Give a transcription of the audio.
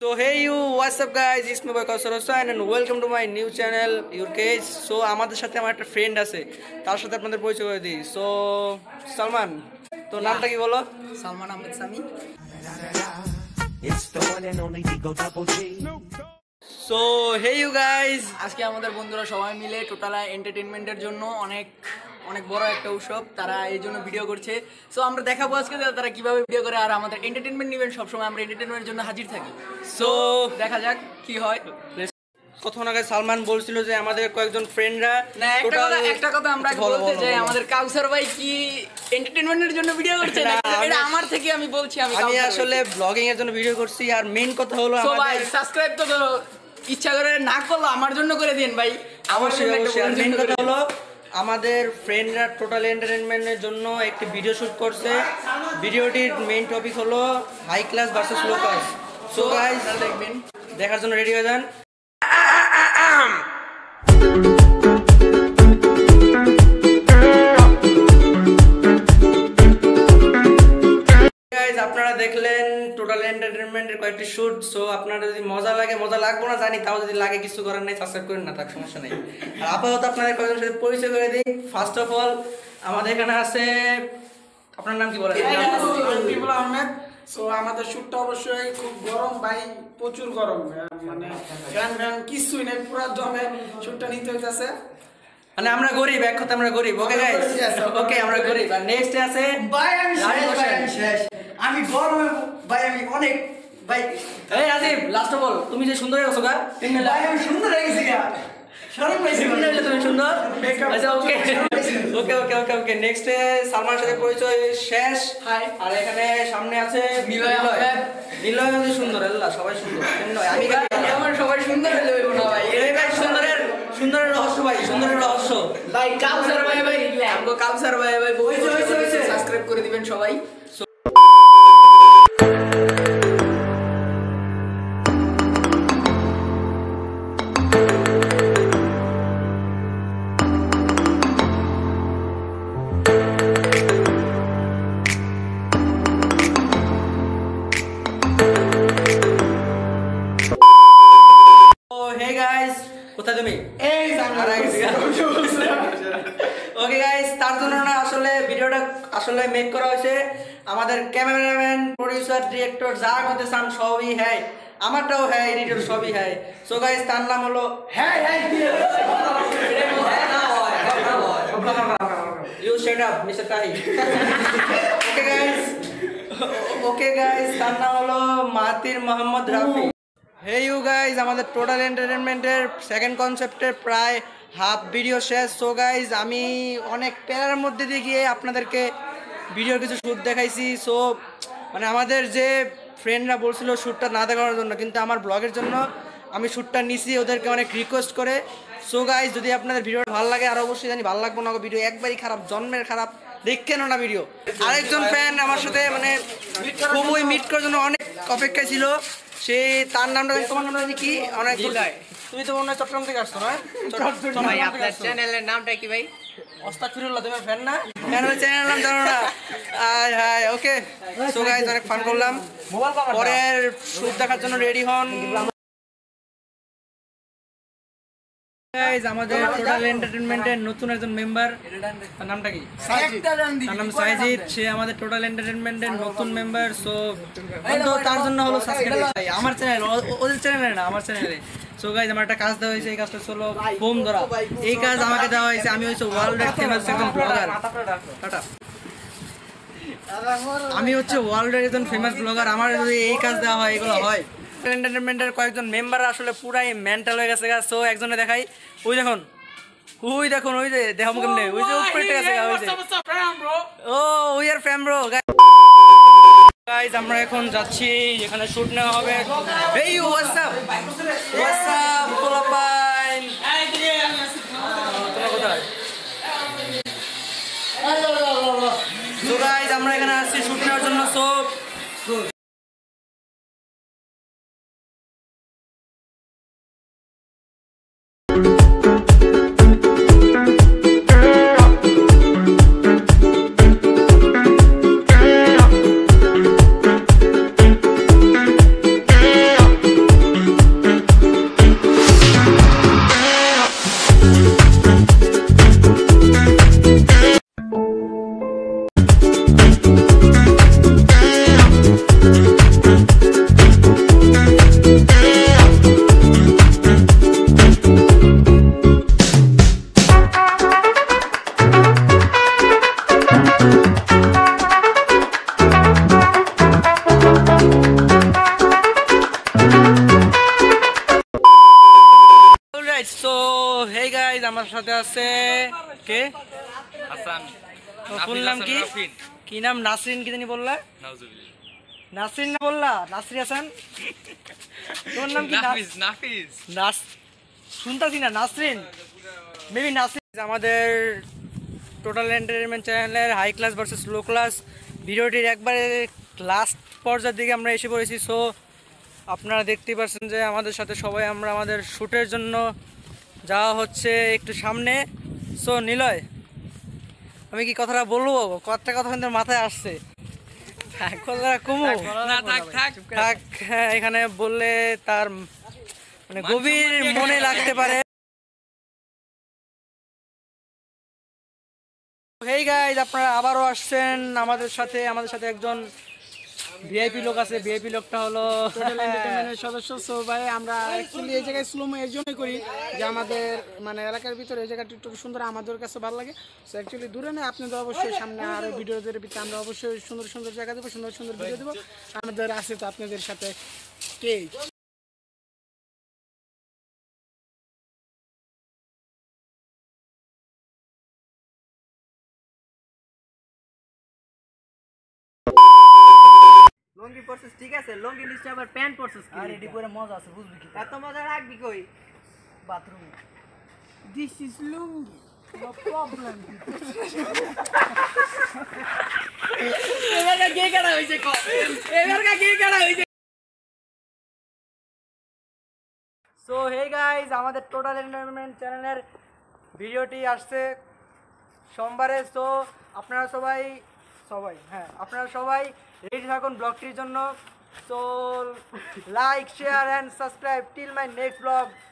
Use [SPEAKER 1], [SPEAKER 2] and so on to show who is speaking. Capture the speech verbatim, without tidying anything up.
[SPEAKER 1] So hey you, what's up guys? It's me Hossain and welcome to my new channel, your case. So আমাদের সাথে আমার একটা friend আছে, তার সাথে আপনাদের পরিচয় করে দিই। So সালমান, তো নামটা কি বলো?
[SPEAKER 2] Salman Ahmed Sami.
[SPEAKER 1] So hey you guys,
[SPEAKER 2] আজকে আমাদের বন্ধুরা সবাই মিলে টোটাল এন্টারটেইনমেন্টের জন্য অনেক অনেক বড় একটা উৎসব, তারা এই জন্য ভিডিও করছে। সো আমরা দেখাবো আজকে তারা কিভাবে ভিডিও করে, আর আমাদের এন্টারটেইনমেন্ট নিবেন সবসময়, আমরা এন্টারটেইনমেন্টের জন্য হাজির থাকি। সো দেখা যাক কি হয়।
[SPEAKER 1] কতক্ষণ আগে সালমান বলছিল যে আমাদের কয়েকজন ফ্রেন্ডরা
[SPEAKER 2] না একটা কথা একটা কথা আমরা বলতে চাই, আমাদের কাউসার ভাই কি এন্টারটেইনমেন্টের জন্য ভিডিও করছে না, এটা আমার থেকে আমি বলছি। আমি
[SPEAKER 1] আমি আসলে ব্লগিং এর জন্য ভিডিও করছি, আর মেইন কথা হলো
[SPEAKER 2] আমাদের সবাই সাবস্ক্রাইব তো ইচ্ছা করে না করলো আমার জন্য করে দিন ভাই।
[SPEAKER 1] অবশ্যই অবশ্যই। আর মেইন কথা হলো আমাদের ফ্রেন্ডরা টোটাল এন্টারটেইনমেন্টের জন্য একটি ভিডিও শুট করছে। ভিডিওটির মেইন টপিক হলো high class versus low class. So guys দেখবেন, দেখার জন্য রেডি হয়ে যান। আপনারা দেখলেন টোটাল এন্টারটেইনমেন্টের কয়েকটি শুট। সো আপনারা যদি মজা লাগে, মজা লাগবে না জানি, তাও যদি লাগে কিছু করার নেই, সাবস্ক্রাইব করেন না, তার সমস্যা নেই। আর আপাতত আপনাদের কয়েকজনের সাথে পরিচয় করে দিই। ফার্স্ট অফ অল আমাদের এখানে আছে, আপনার নাম কি বলেন?
[SPEAKER 3] পিপুল আহমেদ। সো আমাদের শুটটা অবশ্যই খুব গরম ভাই, প্রচুর গরম, মানে ফ্যান ফ্যান কিছুই নেই, পুরো জমে শুটটা নিতে হইতাছে।
[SPEAKER 1] মানে আমরা গরিব, এক কথা আমরা গরিব। ওকে গাইস, ওকে আমরা গরিব। আর নেক্সট আছে
[SPEAKER 2] ভাই আমি শেষ, ভাই আমি শেষ, আমি গরমে ভাই আমি অনেক ভাই।
[SPEAKER 1] এই রাজীব, লাস্ট বল, তুমি যে সুন্দর হয়েছো গা,
[SPEAKER 2] ভাই আমি সুন্দর হয়ে গেছি গা, শরম পাইছি
[SPEAKER 1] তুমি তুমি সুন্দর। আচ্ছা ওকে ওকে ওকে ওকে ওকে নেক্সট সালমানের সাথে পরিচয় শেষ।
[SPEAKER 2] হাই।
[SPEAKER 1] আর এখানে সামনে আছে
[SPEAKER 2] নিলয়।
[SPEAKER 1] নিলয় যে সুন্দর, আল্লাহ সবাই সুন্দর। আমি
[SPEAKER 2] আমার সবাই সুন্দর হলে হইব না ভাই,
[SPEAKER 1] এই ভাই সুন্দরের সুন্দরের রহস্য ভাই, সুন্দরের রহস্য
[SPEAKER 2] ভাই। কাউসার ভাই ভাই আমগো কাউসার ভাই ভাই হইছে হইছে হইছে, সাবস্ক্রাইব করে দিবেন সবাই। কোথায় তুমি?
[SPEAKER 3] এই
[SPEAKER 1] ওকে গাইস, তার জন্য না আসলে ভিডিওটা আসলে মেক করা হয়েছে। আমাদের ক্যামেরাম্যান, প্রোডিউসার, ডিরেক্টর যা করতে চান সবই হ্যাঁ, আমারটাও হ্যাঁ, এডিটর সবই হ্যাঁ। সো গাইস তার নাম হলো
[SPEAKER 3] হ্যাঁ হ্যাঁ
[SPEAKER 1] you shut up mister Tahi. Okay guys okay guys তার নাম হলো মাতির Mohammad Rafi. Hey you guys, আমাদের টোটাল এন্টারটেইনমেন্টের সেকেন্ড কনসেপ্টের প্রায় হাফ ভিডিও শেষ। সো গাইজ আমি অনেক প্যারার মধ্যে দিয়ে গিয়ে আপনাদেরকে ভিডিওর কিছু শ্যুট দেখাইছি। সো মানে আমাদের যে ফ্রেন্ডরা বলছিল শ্যুটটা না দেখানোর জন্য, কিন্তু আমার ব্লগের জন্য আমি শ্যুটটা নিছি ওদেরকে অনেক রিকোয়েস্ট করে। সো গাইজ যদি আপনাদের ভিডিওটা ভালো লাগে, আর অবশ্যই জানি ভালো লাগবো না, ভিডিও একবারই খারাপ, জন্মের খারাপ, দেখেন না ভিডিও। আরেকজন ফ্যান আমার সাথে মানে খুবই মিট করার জন্য অনেক অপেক্ষায় ছিল, সে তার নামটা, তোমার নামটা কি? অনেক তুমি তো মনে হয় চট্টগ্রাম থেকে আসছো না?
[SPEAKER 2] ভাই আপনার চ্যানেলের নামটা কি ভাই?
[SPEAKER 1] ওস্তাগফিরুল্লাহ। তুমি ফ্যান না? ফ্যান হলে চ্যানেলের নাম জানো না? Hi hi okay. So guys অনেক ফান করলাম, পরের শুট দেখার জন্য রেডি হন। গাইস আমাদের টোটাল এন্টারটেইনমেন্টের নতুন একজন মেম্বার, তার নামটা কি? তার নাম সাইজিদ, সে আমাদের টোটাল এন্টারটেইনমেন্টের নতুন মেম্বার। সো তার জন্য হলো সাবস্ক্রাইব, আমার চ্যানেল, ওদের চ্যানেলে না, আমার চ্যানেলে। সো গাইস আমার একটা কাজ দেওয়া হয়েছে, এই কাজটা হলো বোম ধরা। এই কাজ আমাকে দেওয়া হয়েছে, আমি হচ্ছে ওয়ার্ল্ডের ফেমাস একজন ব্লগার। টাটা। আমি হচ্ছে ওয়ার্ল্ডের একজন ফেমাস ব্লগার, আমার যদি এই কাজ দেওয়া হয়, এগুলো হয়। এন্টারটেইনমেন্টের কয়েকজন মেম্বার আসলে পুরাই মেন্টাল হয়ে গেছে। সো একজনে দেখাই, ওই দেখুন, ওই দেখুন, ওই যে দেখাবো কেমনে, ওই যে উপরে গেছে, ওই যে ও we are fam bro. Guys আমরা এখন যাচ্ছি যেখানে শুট নেওয়া হবে। এই হোয়াটস আপ হোয়াটস আপ পোলাপাইন, তোমরা কোথায়? সো গাইস আমরা এখানে আসছি শুট নেওয়ার জন্য। সো আমার সাথে আছে কে?
[SPEAKER 4] হাসান।
[SPEAKER 1] ফুল নাম কি? কি নাম? নাসরিন কি জানি বললা? নাসরিন না বললা? নাসরি হাসান। তোর নাম কি?
[SPEAKER 4] নাফিস। নাফিস।
[SPEAKER 1] নাস শুনতাছি না। নাসরিন মেবি নাসরিন। আমাদের টোটাল এন্টারটেইনমেন্ট চ্যানেলের high class versus low class ভিডিওটির একবারে লাস্ট পর্যায়ের দিকে আমরা এসে পড়েছি। সো আপনারা দেখতেই পাচ্ছেন যে আমাদের সাথে সবাই আমরা আমাদের শ্যুটের জন্য যাওয়া হচ্ছে একটু সামনে। সো নিলয়, আমি কি কথাটা বলবো? কতটা কথা কিন্তু মাথায় আসছে। থাক, এখানে বললে তার মানে গভীর মনে লাগতে পারে। হেই গাইজ, আপনারা আবারও আসছেন আমাদের সাথে। আমাদের সাথে একজন ভিআইপি লোক আছে। ভিআইপি লোকটা হলো
[SPEAKER 3] টোটাল এন্টারটেইনমেন্টের সদস্য। সো ভাই আমরা অ্যাকচুয়ালি এই জায়গায় স্লোমো এর জন্যই করি যে আমাদের মানে এলাকার ভিতরে এই জায়গাটা একটু সুন্দর, আমাদের কাছে ভালো লাগে। সো অ্যাকচুয়ালি দূরে না, আপনাদের অবশ্যই সামনে আরও ভিডিওদের ভিতরে আমরা অবশ্যই সুন্দর সুন্দর জায়গা দেবো, সুন্দর সুন্দর ভিডিও দেবো। আমাদের আছে তো আপনাদের সাথে কে
[SPEAKER 2] লঙ্গি পরছিস ঠিক আছে, লঙ্গি নিচে আবার প্যান্ট পরছিস কি? আরে এডি পরে মজা আছে, বুঝবি কি? এত মজা রাখবি কই? বাথরুমে।
[SPEAKER 3] This is lungi, no problem.
[SPEAKER 2] এবার কে কাটা হইছে ক? এবার কে কাটা হইছে?
[SPEAKER 1] সো হে গাইজ, আমাদের টোটাল এন্টারটেইনমেন্ট চ্যানেলের ভিডিওটি আসছে সোমবারে। সো আপনারা সবাই সবাই হ্যাঁ আপনারা সবাই রেডি থাকুন ব্লগটির জন্য। So like, share and subscribe till my next blog.